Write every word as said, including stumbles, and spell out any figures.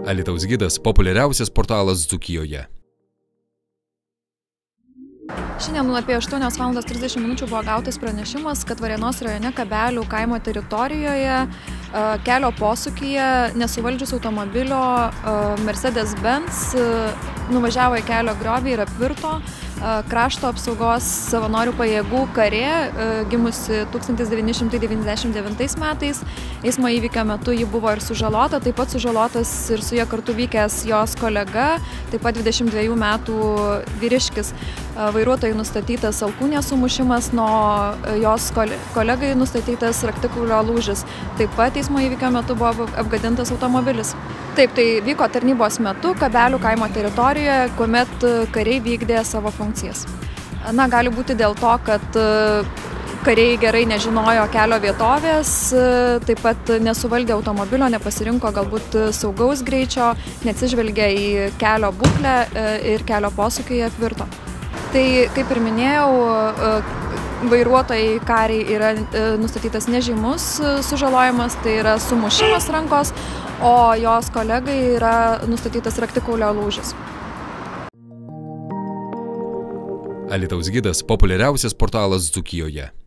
Alytaus gidas – populiariausias portalas Dzūkijoje. Šiandien apie aštuonios valandos trisdešimt minučių buvo gautas pranešimas, kad Varėnos rajone Kabelių kaimo teritorijoje kelio posūkyje nesuvaldžius automobilio Mercedes-Benz nuvažiavo į kelio griovį ir apvirto. Krašto apsaugos savanorių pajėgų karė, gimusi tūkstantis devyni šimtai devyniasdešimt devintais metais. Eismo įvykio metu ji buvo ir sužalota, taip pat sužalotas ir su ja kartu vykęs jos kolega, taip pat dvidešimt dvejų metų vyriškis. Vairuotojai nustatytas alkūnės sumušimas, nuo jos kolegai nustatytas raktikulio lūžis. Taip pat eismo įvykio metu buvo apgadintas automobilis. Taip, tai vyko tarnybos metu Kabelių kaimo teritorijoje, kuomet kariai vykdė savo funkcijas. Na, gali būti dėl to, kad kariai gerai nežinojo kelio vietovės, taip pat nesuvaldė automobilio, nepasirinko galbūt saugaus greičio, neatsižvelgė į kelio būklę ir kelio posūkį apvirto. Tai, kaip ir minėjau, vairuotojai kariai yra nustatytas nežymus sužalojimas, tai yra sumušimas rankos, o jos kolegai yra nustatytas raktikaulio lūžis. Alytaus gidas – populiariausias portalas Dzūkijoje.